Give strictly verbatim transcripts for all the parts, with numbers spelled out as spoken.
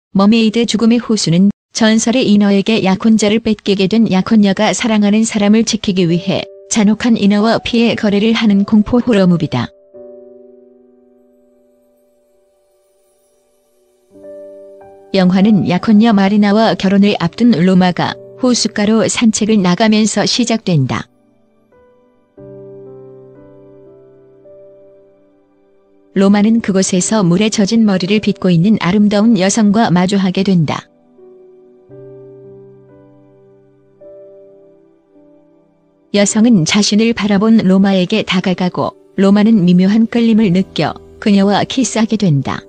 머메이드 죽음의 호수는 전설의 인어에게 약혼자를 뺏기게 된 약혼녀가 사랑하는 사람을 지키기 위해 잔혹한 인어와 피해 거래를 하는 공포 호러 무비다. 영화는 약혼녀 마리나와 결혼을 앞둔 로마가 호숫가로 산책을 나가면서 시작된다. 로마는 그곳에서 물에 젖은 머리를 빗고 있는 아름다운 여성과 마주하게 된다. 여성은 자신을 바라본 로마에게 다가가고 로마는 미묘한 끌림을 느껴 그녀와 키스하게 된다.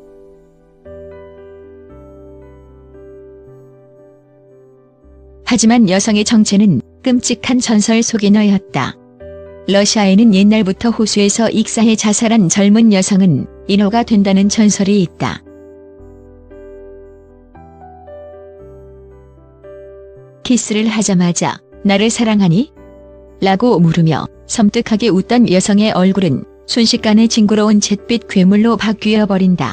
하지만 여성의 정체는 끔찍한 전설 속의 너였다. 러시아에는 옛날부터 호수에서 익사해 자살한 젊은 여성은 인어가 된다는 전설이 있다. 키스를 하자마자 나를 사랑하니? 라고 물으며 섬뜩하게 웃던 여성의 얼굴은 순식간에 징그러운 잿빛 괴물로 바뀌어 버린다.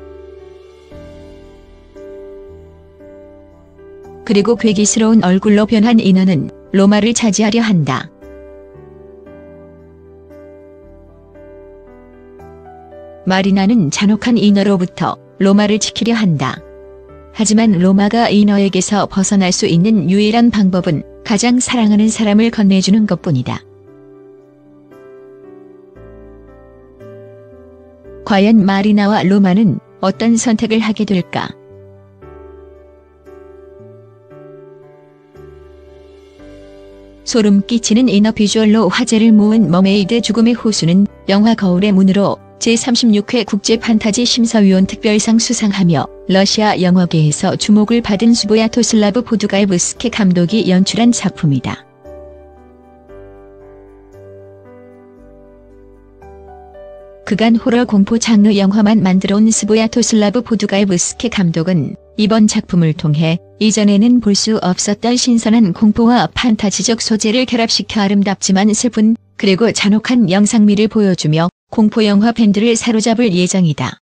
그리고 괴기스러운 얼굴로 변한 인어는 로마를 차지하려 한다. 마리나는 잔혹한 인어로부터 로마를 지키려 한다. 하지만 로마가 인어에게서 벗어날 수 있는 유일한 방법은 가장 사랑하는 사람을 건네주는 것뿐이다. 과연 마리나와 로마는 어떤 선택을 하게 될까? 소름 끼치는 인어 비주얼로 화제를 모은 머메이드 죽음의 호수는 영화 거울의 문으로 제삼십육 회 국제 판타지 심사위원 특별상 수상하며 러시아 영화계에서 주목을 받은 스보야토슬라브 보두가예브스키 감독이 연출한 작품이다. 그간 호러 공포 장르 영화만 만들어온 스보야토슬라브 보두가예브스키 감독은 이번 작품을 통해 이전에는 볼 수 없었던 신선한 공포와 판타지적 소재를 결합시켜 아름답지만 슬픈 그리고 잔혹한 영상미를 보여주며 공포영화 팬들을 사로잡을 예정이다.